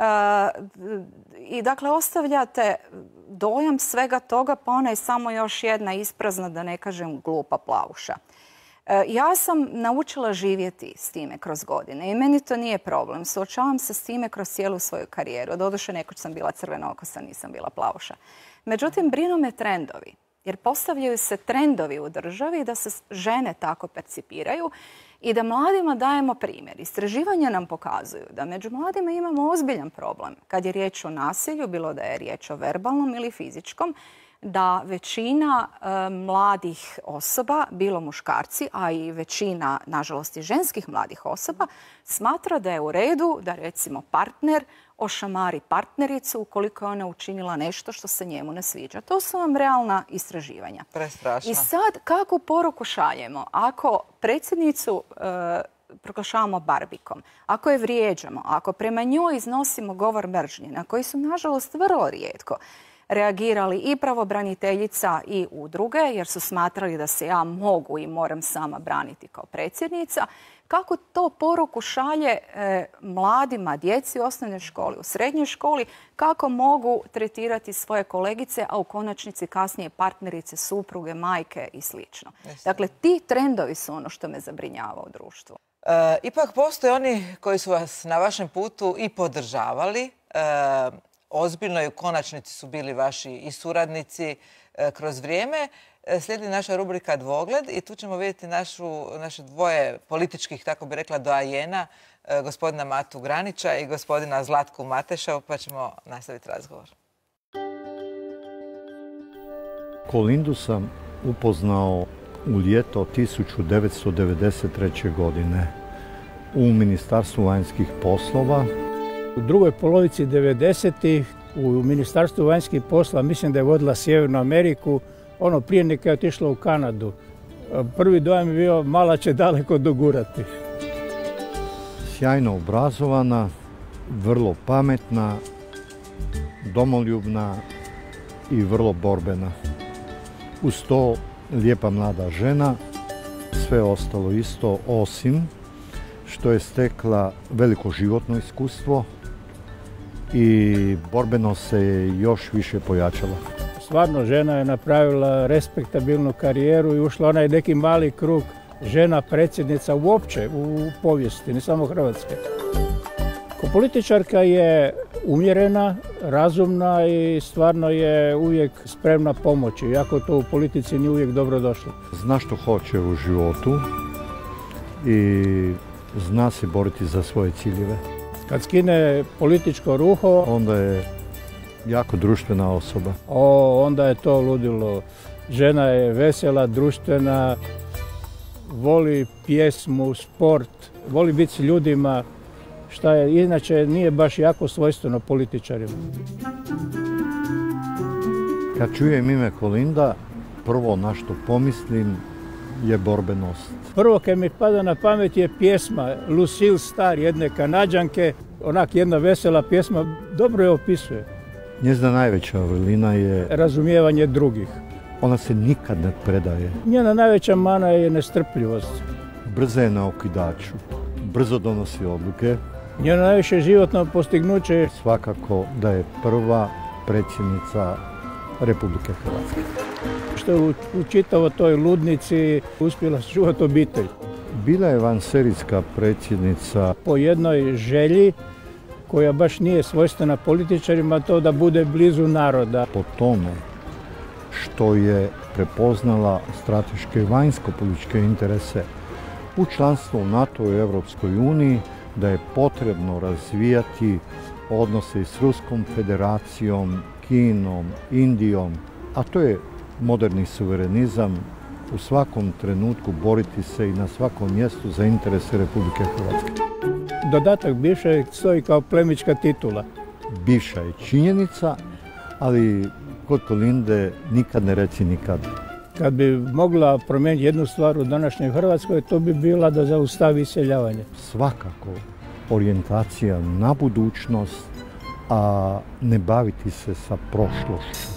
I dakle, ostavljate dojam svega toga, pa ona je samo još jedna isprazna, da ne kažem glupa plavuša. Ja sam naučila živjeti s time kroz godine i meni to nije problem. Suočavam se s time kroz cijelu svoju karijeru. Doduše, nekoć sam bila crvenokosa, nisam bila plavuša. Međutim, brinu me trendovi. Jer postavljaju se trendovi u državi da se žene tako percipiraju i da mladima dajemo primjer. Istraživanja nam pokazuju da među mladima imamo ozbiljan problem. Kad je riječ o nasilju, bilo da je riječ o verbalnom ili fizičkom, da većina mladih osoba, bilo muškarci, a i većina, nažalost, i ženskih mladih osoba, smatra da je u redu da, recimo, partner ošamari partnericu ukoliko je ona učinila nešto što se njemu ne sviđa. To su vam realna istraživanja. Prestrašno. I sad kakvu poruku šaljemo? Ako predsjednicu proglašavamo barbikom, ako je vrijeđamo, ako prema njoj iznosimo govor mržnje, na koji su nažalost vrlo rijetko reagirali i pravobraniteljica i udruge, jer su smatrali da se ja mogu i moram sama braniti kao predsjednica, kako to poruku šalje mladima, djeci u osnovnoj školi, u srednjoj školi, kako mogu tretirati svoje kolegice, a u konačnici kasnije partnerice, supruge, majke i sl. Dakle, ti trendovi su ono što me zabrinjava u društvu. Ipak postoje oni koji su vas na vašem putu i podržavali. Ozbiljno i u konačnici su bili vaši i suradnici kroz vrijeme. Slijedi naša rubrika Dvogled i tu ćemo vidjeti naše dvoje političkih, tako bi rekla, doajena, gospodina Matu Granića i gospodina Zlatku Mateša, pa ćemo nastaviti razgovor. Kolindu sam upoznao u ljeto 1993. godine u Ministarstvu vanjskih poslova. U drugoj polovici 90-ih u Ministarstvu vanjskih poslova mislim da je vodila Sjevernu Ameriku, ono prije neka je otišla u Kanadu. Prvi dojam je bio mala će daleko dogurati. Sjajno obrazovana, vrlo pametna, domoljubna i vrlo borbena. Uz to lijepa mlada žena, sve ostalo isto osim što je stekla veliko životno iskustvo i borbeno se je još više pojačala. Stvarno žena je napravila respektabilnu karijeru i ušla onaj neki mali krug žena predsjednica uopće u povijesti, ne samo Hrvatske. Kao političarka je umjerena, razumna i stvarno je uvijek spremna pomoći, iako to u politici nije uvijek dobro došlo. Zna što hoće u životu i zna se boriti za svoje ciljeve. Kad skine političko ruho, onda je jako društvena osoba. Onda je to ludilo. Žena je vesela, društvena, voli pjesmu, sport, voli biti s ljudima, šta je inače nije baš jako svojstveno političarima. Kad čujem ime Kolinda, prvo na što pomislim je borbenost. Prvo kad mi pada na pamet je pjesma Lucille Star, jedne Kanađanke, onak jedna vesela pjesma, dobro je opisuje. Njezina najveća vrlina je razumijevanje drugih. Ona se nikad ne predaje. Njena najveća mana je nestrpljivost. Brza je na okidaču, brzo donosi odluke. Njeno najviše životno postignuće je svakako da je prva predsjednica Republike Hrvatske. Što je u čitavoj toj ludnici uspjela sačuvati obitelj. Bila je vanserijska predsjednica po jednoj želji koja baš nije svojstvena političarima, to da bude blizu naroda. Po tome što je prepoznala strateške vanjsko-političke interese u članstvu u NATO i Europskoj uniji, da je potrebno razvijati odnose s Ruskom federacijom, Kinom, Indijom, a to je moderni suverenizam, u svakom trenutku boriti se i na svakom mjestu za interese Republike Hrvatske. Dodatak bivša stoji kao plemička titula. Bivša je činjenica, ali kod Kolinde nikad ne reci nikad. Kad bi mogla promijeniti jednu stvar u današnjoj Hrvatskoj, to bi bila da zaustavi iseljavanje. Svakako orijentacija na budućnost, a ne baviti se sa prošlošću.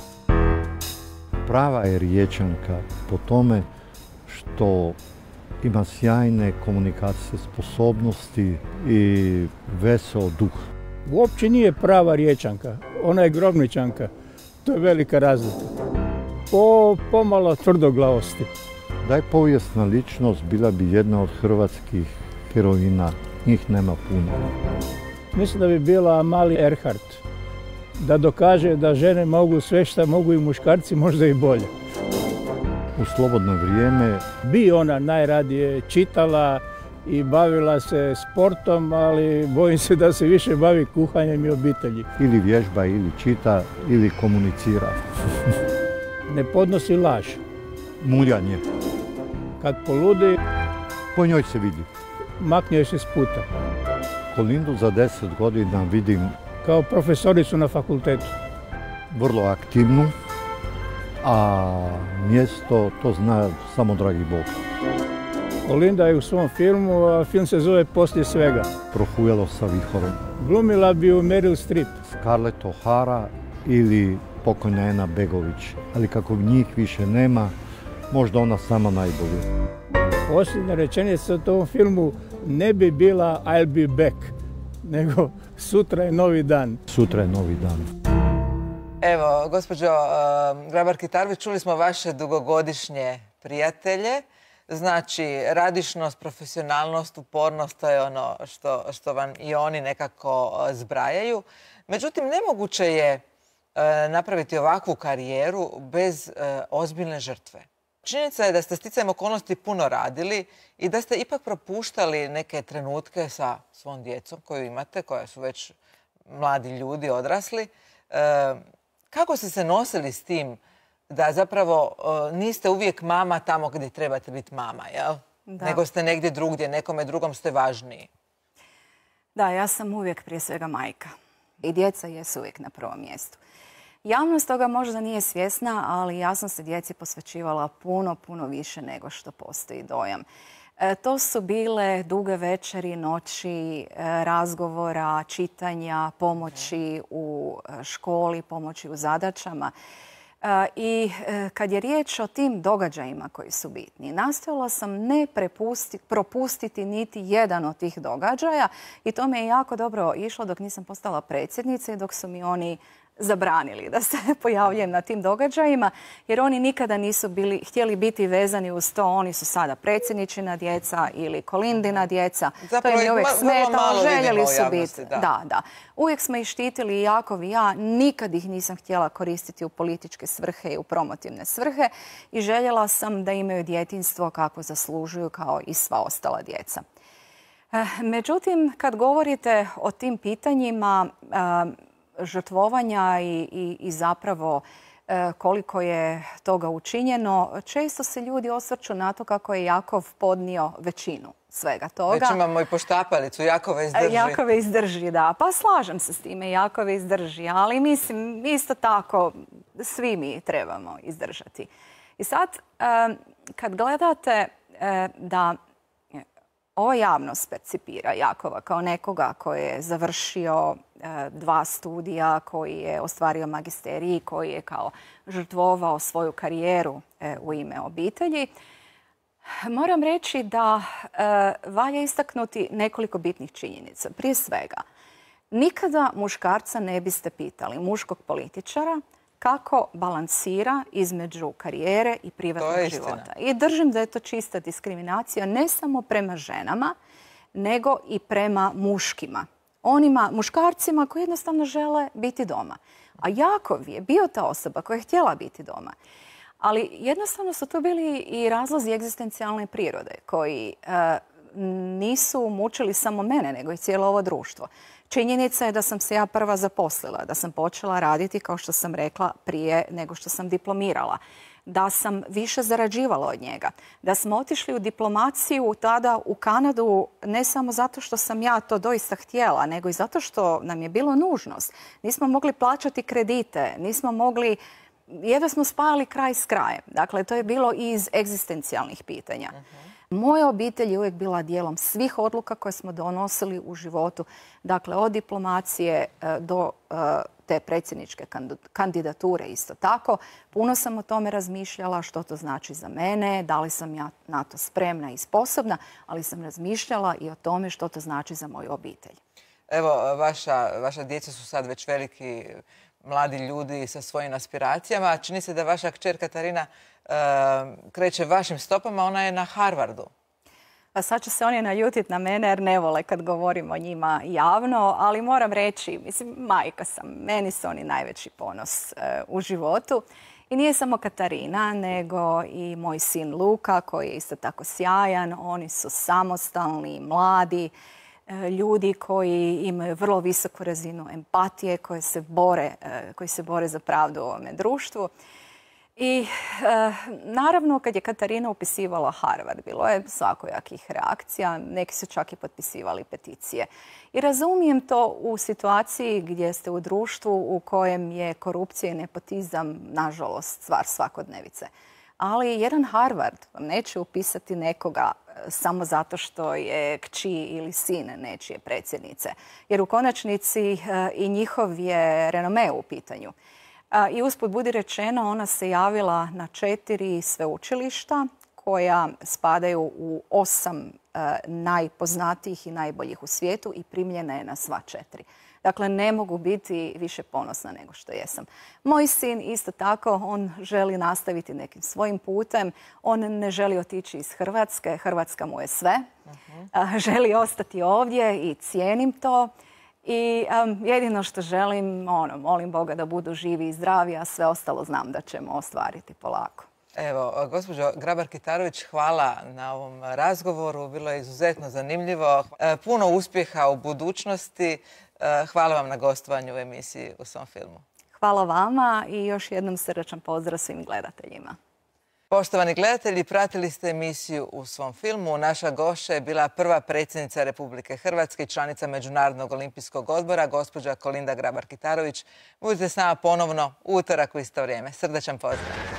Prava je Riječanka po tome što ima sjajne komunikacijske sposobnosti i veseo duh. Uopće nije prava Riječanka, ona je Grobničanka. To je velika razlika. Pomalo tvrdoglavosti. Da je povijesna ličnost, bila bi jedna od hrvatskih heroina. Njih nema puno. Mislim da bi bila Amalia Earhart. Da dokaže da žene mogu sve što mogu i muškarci, možda i bolje. U slobodno vrijeme bi ona najradije čitala i bavila se sportom, ali bojim se da se više bavi kuhanjem i obitelji. Ili vježba, ili čita, ili komunicira. Ne podnosi laž. Muljanje. Kad poludi, po njoj se vidi. Makne se s puta. Kolindu za 10 godina vidim kao profesoricu na fakultetu? Vrlo aktivnu, a mjesto to zna samo dragi Bog. Kolinda je u svom filmu, a film se zove Poslije svega. Prohujalo sa vihorom. Glumila bi u Meryl Streep. Scarlett O'Hara ili pokojna Ena Begović. Ali kako njih više nema, možda ona sama najbolje. Posljednja rečenica u tom filmu ne bi bila I'll be back, nego sutra je novi dan. Sutra je novi dan. Evo, gospođo Grabar-Kitarović, čuli smo vaše dugogodišnje prijatelje. Znači, radišnost, profesionalnost, upornost, to je ono što vam i oni nekako zbrajaju. Međutim, nemoguće je napraviti ovakvu karijeru bez ozbiljne žrtve. Činjenica je da ste sticajem okolnosti puno radili i da ste ipak propuštali neke trenutke sa svom djecom koju imate, koja su već mladi ljudi, odrasli. Kako ste se nosili s tim da zapravo niste uvijek mama tamo gdje trebate biti mama, jel? Da. Nego ste negdje drugdje, nekome drugom ste važniji? Da, ja sam uvijek prije svega majka. I djeca jesu uvijek na prvom mjestu. Javnost toga možda nije svjesna, ali ja sam se djeci posvećivala puno više nego što postoji dojam. To su bile duge večeri, noći, razgovora, čitanja, pomoći u školi, pomoći u zadaćama. I kad je riječ o tim događajima koji su bitni, nastojala sam ne propustiti niti jedan od tih događaja i to me je jako dobro išlo dok nisam postala predsjednica i dok su mi oni zabranili da se pojavljujem na tim događajima, jer oni nikada nisu htjeli biti vezani uz to. Oni su sada predsjedničina djeca ili Kolindina djeca. Zapravo to im je uvijek smetalo, željeli su biti. Da. Uvijek smo ih štitili i Jakov i ja. Nikad ih nisam htjela koristiti u političke svrhe i u promotivne svrhe i željela sam da imaju djetinjstvo kako zaslužuju kao i sva ostala djeca. Međutim, kad govorite o tim pitanjima žrtvovanja i zapravo koliko je toga učinjeno, često se ljudi osvrću na to kako je Jakov podnio većinu svega toga. Već imamo i poštapalicu, Jakove izdrži. Jakove izdrži, da. Pa slažem se s time, Jakove izdrži, ali mislim isto tako svi mi trebamo izdržati. I sad, kad gledate da ova javnost percipira Jakova kao nekoga koji je završio 2 studija, koji je ostvario magisterij, koji je kao žrtvovao svoju karijeru u ime obitelji, moram reći da valja istaknuti nekoliko bitnih činjenica. Prije svega, nikada muškarca ne biste pitali, muškog političara, kako balansira između karijere i privatnog života. I držim da je to čista diskriminacija ne samo prema ženama, nego i prema muškima. Muškarcima koji jednostavno žele biti doma. A Jakov je bio ta osoba koja je htjela biti doma. Ali jednostavno su to bili i razlozi egzistencijalne prirode koji nisu mučili samo mene, nego i cijelo ovo društvo. Činjenica je da sam se ja prva zaposlila, da sam počela raditi, kao što sam rekla, prije nego što sam diplomirala. Da sam više zarađivala od njega. Da smo otišli u diplomaciju tada u Kanadu ne samo zato što sam ja to doista htjela, nego i zato što nam je bilo nužnost. Nismo mogli plaćati kredite, nismo mogli, jedva smo spajali kraj s krajem. Dakle, to je bilo iz egzistencijalnih pitanja. Moja obitelj je uvijek bila dijelom svih odluka koje smo donosili u životu. Dakle, od diplomacije do te predsjedničke kandidature isto tako. Puno sam o tome razmišljala što to znači za mene, da li sam ja na to spremna i sposobna, ali sam razmišljala i o tome što to znači za moju obitelj. Evo, vaša djeca su sad već veliki mladi ljudi sa svojim aspiracijama. Čini se da vaša kćer Katarina kreće vašim stopama, ona je na Harvardu. Pa sad će se oni naljutiti na mene jer ne vole kad govorim o njima javno, ali moram reći, mislim, majka sam, meni su oni najveći ponos u životu. I nije samo Katarina, nego i moj sin Luka koji je isto tako sjajan. Oni su samostalni, mladi, ljudi koji imaju vrlo visoku razinu empatije, koji se bore za pravdu u ovome društvu. I naravno kad je Katarina upisivala Harvard, bilo je svakojakih reakcija, neki su čak i potpisivali peticije. I razumijem to u situaciji gdje ste u društvu u kojem je korupcija i nepotizam, nažalost, stvar svakodnevice. Ali jedan Harvard vam neće upisati nekoga samo zato što je kći ili sin nečije predsjednice. Jer u konačnici i njihov je renome u pitanju. I usput budi rečeno, ona se javila na 4 sveučilišta koja spadaju u 8 najpoznatijih i najboljih u svijetu i primljena je na sva 4. Dakle, ne mogu biti više ponosna nego što jesam. Moj sin isto tako, on želi nastaviti nekim svojim putem. On ne želi otići iz Hrvatske. Hrvatska mu je sve. Želi ostati ovdje i cijenim to. I jedino što želim, molim Boga da budu živi i zdravi, a sve ostalo znam da ćemo ostvariti polako. Evo, gospođo Grabar-Kitarović, hvala na ovom razgovoru. Bilo je izuzetno zanimljivo. Puno uspjeha u budućnosti. Hvala vam na gostovanju u emisiji U svom filmu. Hvala vama i još jednom srdačan pozdrav svim gledateljima. Poštovani gledatelji, pratili ste emisiju U svom filmu. Naša gošća je bila prva predsjednica Republike Hrvatske i članica Međunarodnog olimpijskog odbora, gospođa Kolinda Grabar-Kitarović. Budite s nama ponovno u utorak u isto vrijeme. Srdačan pozdrav.